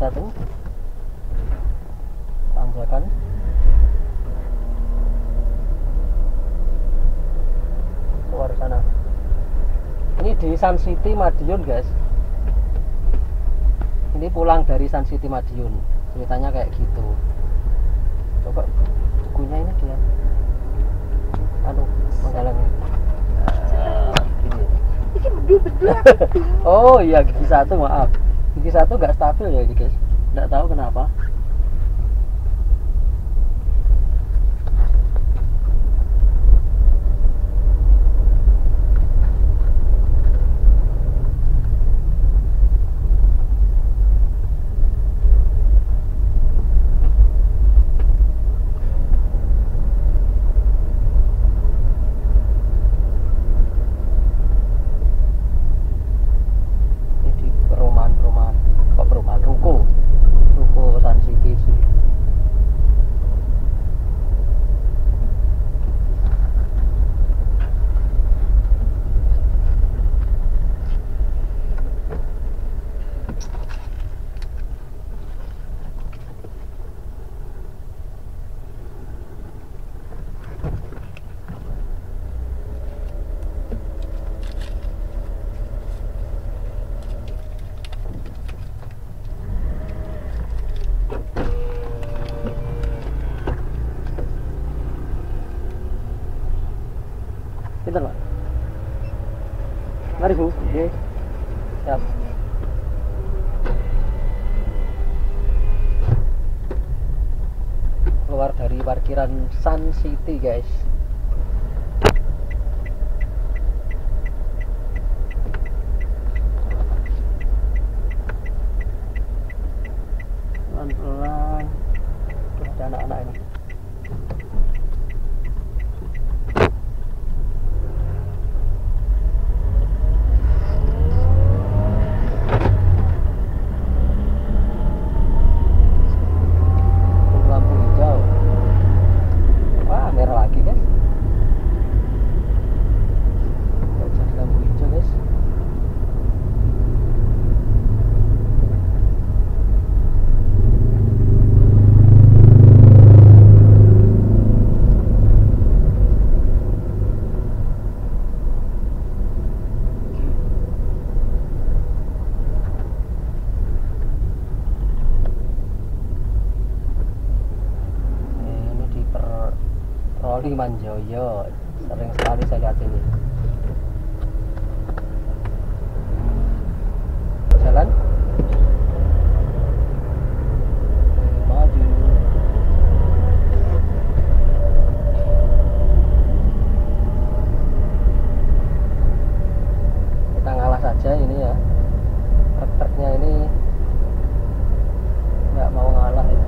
satu tanjakan. Keluar sana. Ini di Sun City Madiun guys. Ini pulang dari Sun City Madiun, ceritanya kayak gitu. Coba bukunya ini dia menggalangnya gini. Oh iya, gigi satu, maaf, gigi satu nggak stabil ya ini guys, nggak tahu kenapa. Ruko Sun City sih. Pintar Pak. Mari Bu. Oke. Siap. Keluar dari parkiran Sun City guys. Pelan-pelan. Tuh, ada anak-anak ini. Roli Manjoyo, sering sekali saya lihat ini. Jalan. Maju. Kita ngalah saja ini ya. Truk-truknya ini nggak mau ngalah itu.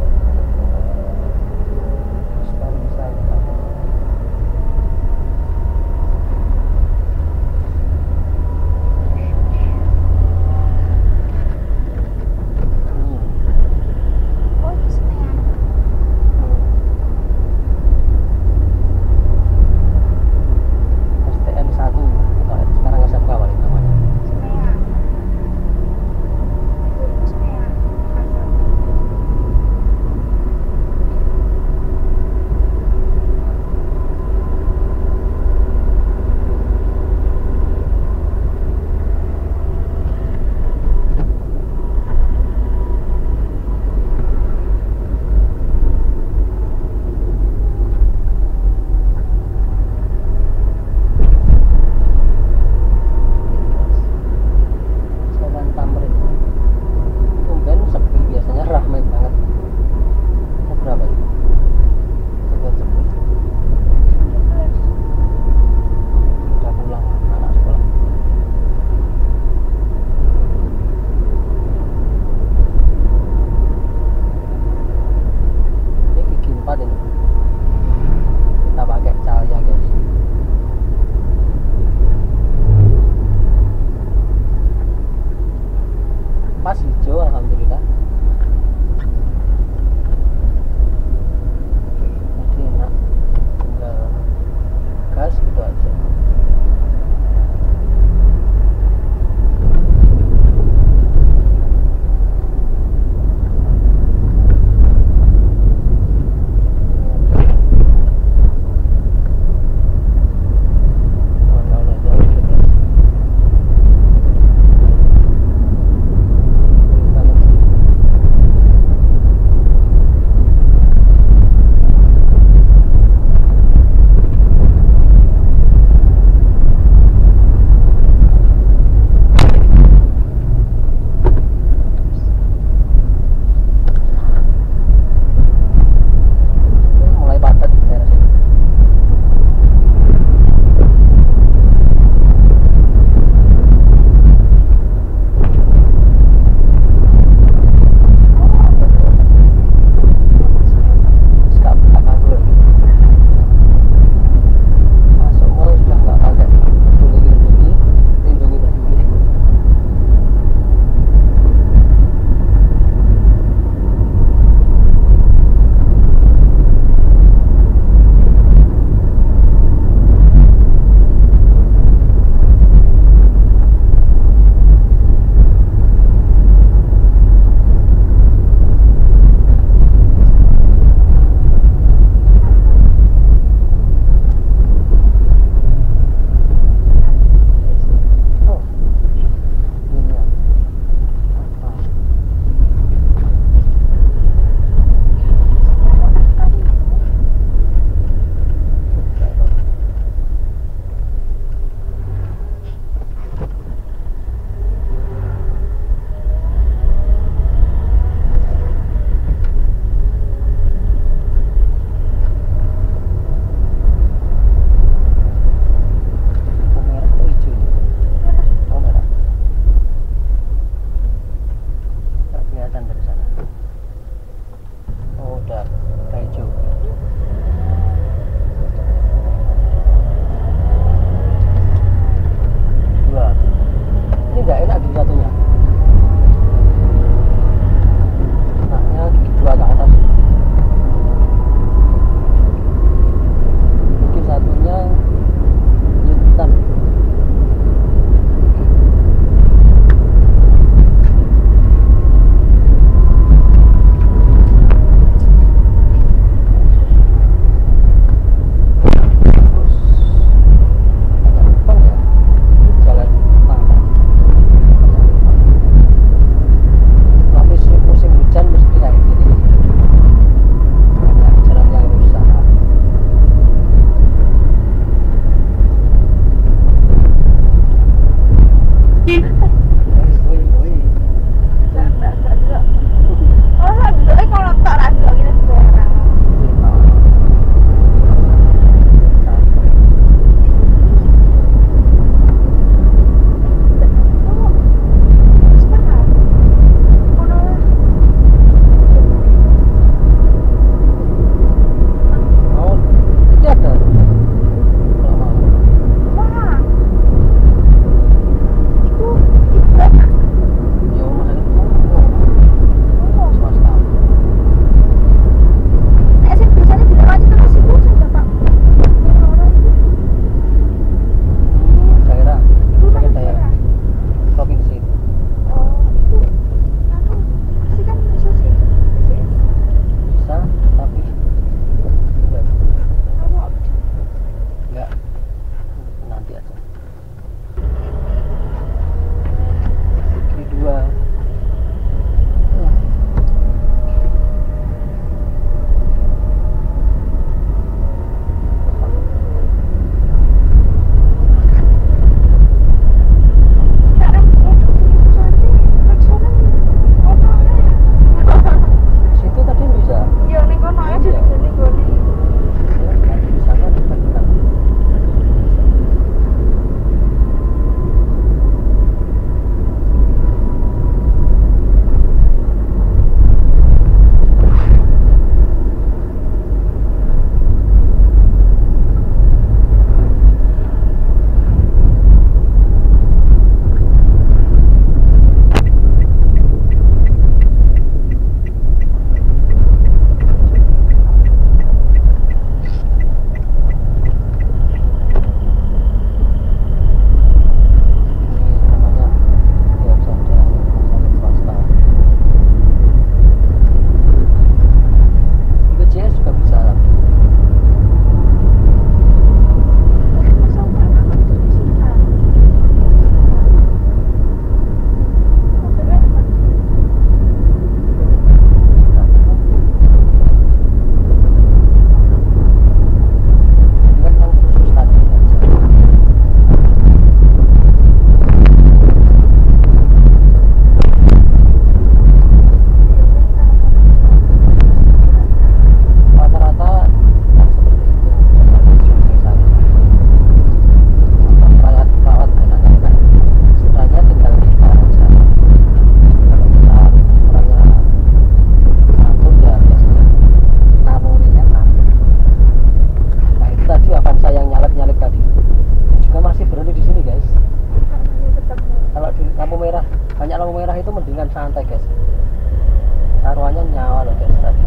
guys. Taruhannya nyawa loh guys tadi.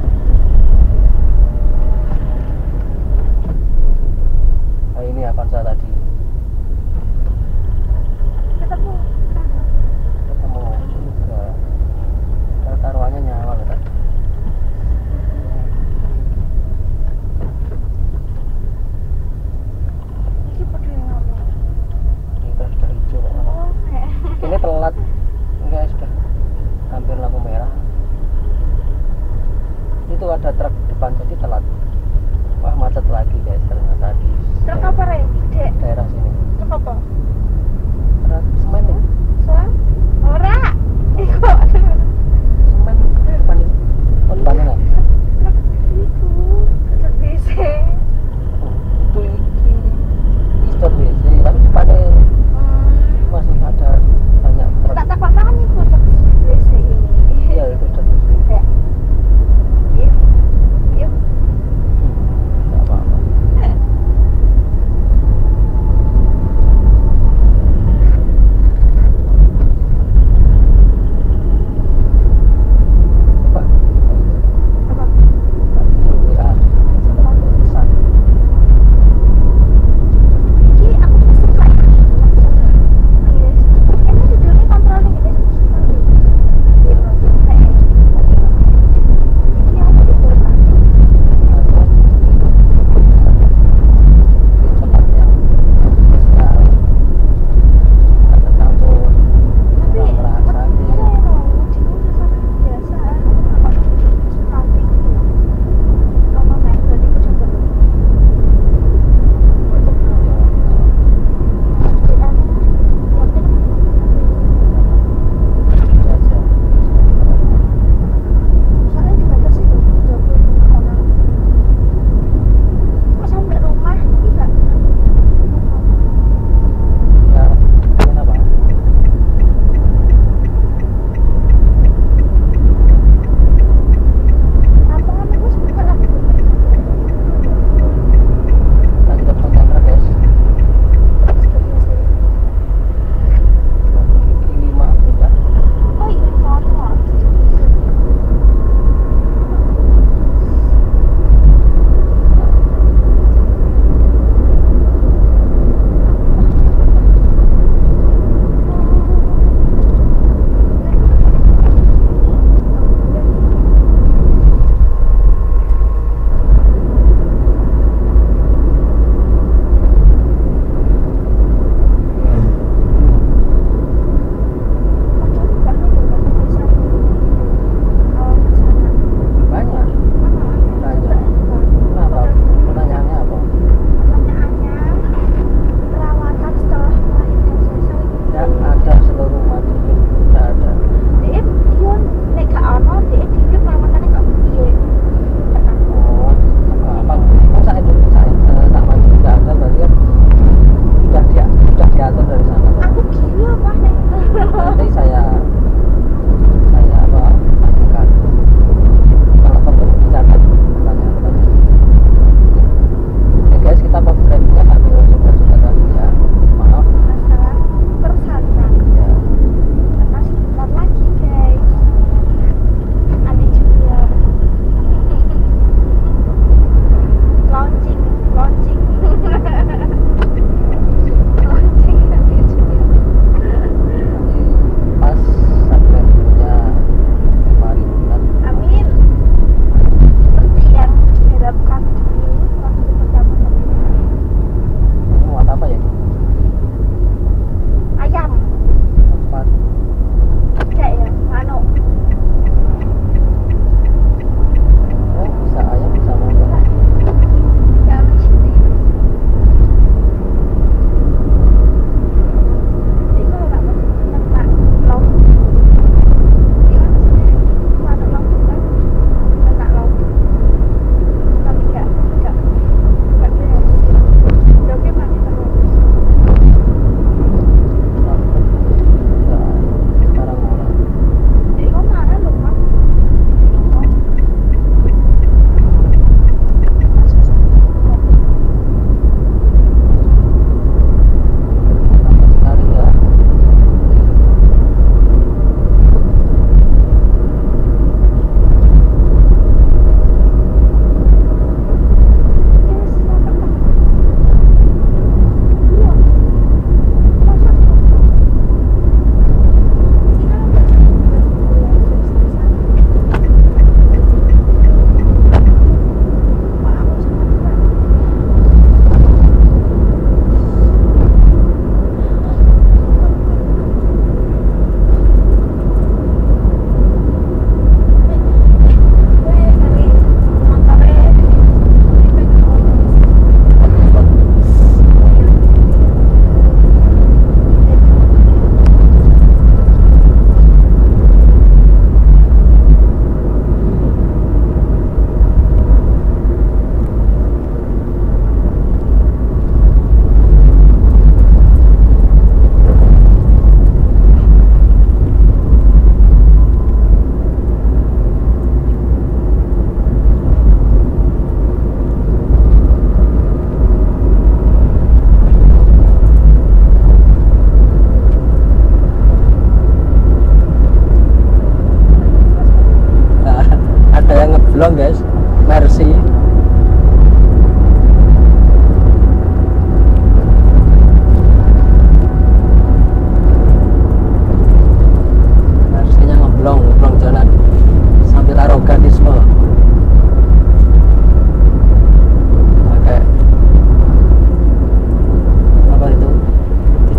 Nah, ini Avanza tadi. Ketemu. Ketemu juga. Taruhannya nyawa loh tadi. Ini pada yang ngomong. Ini terus sudah hijau kok. Oh, Ini telat. Enggak, sudah hampir lampu merah. Itu ada truk depan jadi telat. Wah, macet lagi guys ternyata di Truk apa, Rey? Dek. daerah sini. Truk apa? Truk semen ya? Ora. Iku. Semen depan ini. Oh, depannya nggak? Truk iku. Truk DC. Oh, itu iki stop WC, tapi depannya masih ada banyak truk. Tak paham iku truk DC ini. Iya, itu stop WC. Ya. Iya.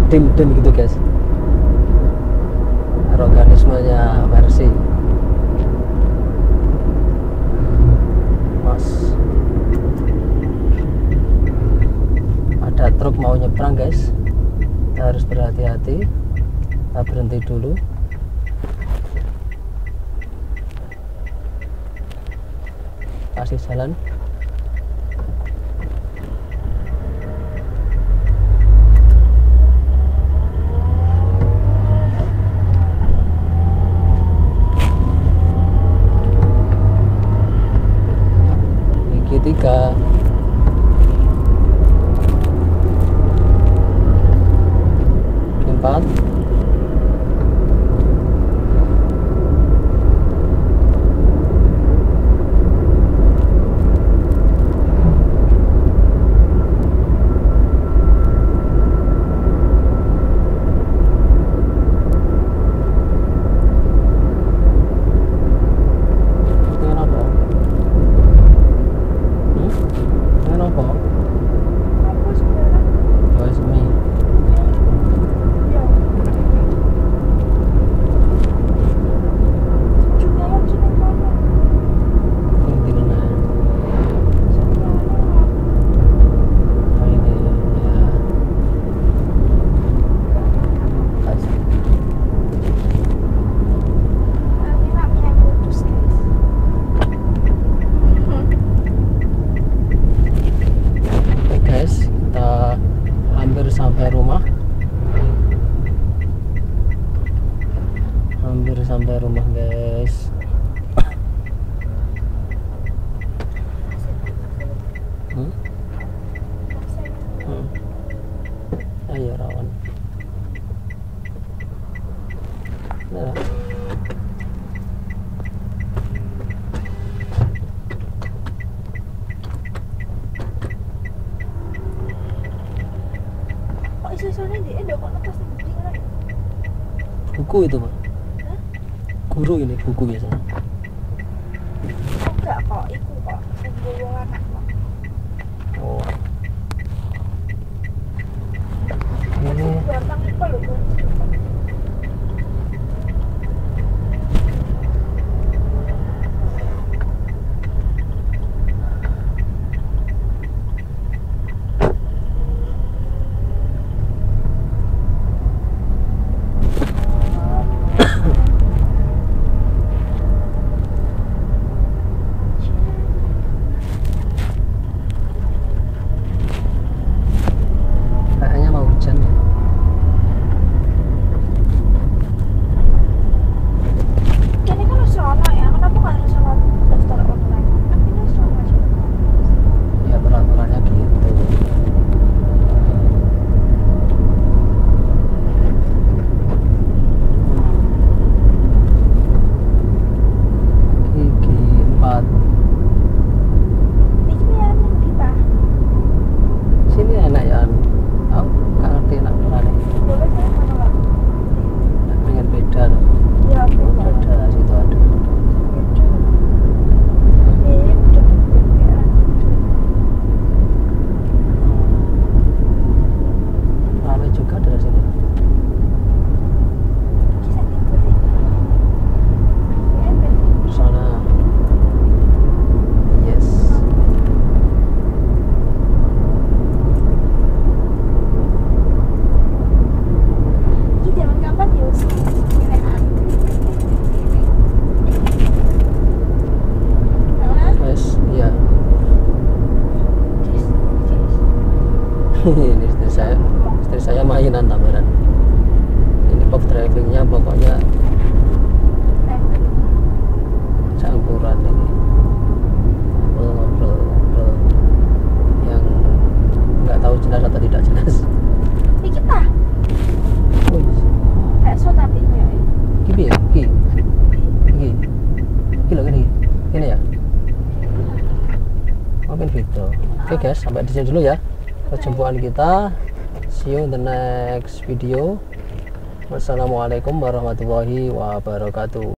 dim gitu guys, aroganismenya versi mas. Ada truk mau nyebrang guys, kita harus berhati-hati. Kita berhenti dulu. Kasih jalan. Gigi 3. Gigi 4. Apa sebenarnya? Ya. Juga yang sini mana? Ini namanya putus guys. Oke guys, kita hampir sampai rumah. Hampir sampai rumah guys. Hmm? Hmm. Ayo rawan. Nah. Kok iso-isone ndek ndok kok netes ndi ngono? Buku itu Pak. Hah? Guru ini buku biasanya. Enggak kok, iku kok sing wong anak kok. Oh. Ini Gampang iku lho. kayaknya mau hujan. Kene kan wis ono ya, kenapa nggak harus sama daftar online? Kan ini wis ono aja. Ya peraturannya gitu. Gigi 4. Iki ya nang Pak. Sini enak ya. Aku nggak ngerti enak berani. Boleh saya mana Pak? Pengen beda loh. Ya, beda. Ada situ ada. Beda. Beda. Rame juga dari sini. Kisah tidur ini. Beda. Di sana. Yes. Iki zaman kapan ya wis ngerekan. Hah? Guys, iya. Jis. Ini istri saya mainan tambahan. Ini pop drivingnya pokoknya campuran ini. Ngobrol yang nggak tahu jelas atau tidak jelas. Iki ta? Wih, Bakso tapi ya. gini ya, gini loh gini ya. Maafin video. Oke guys, sampai di sini dulu ya perjumpaan kita. See you in the next video. Wassalamualaikum warahmatullahi wabarakatuh.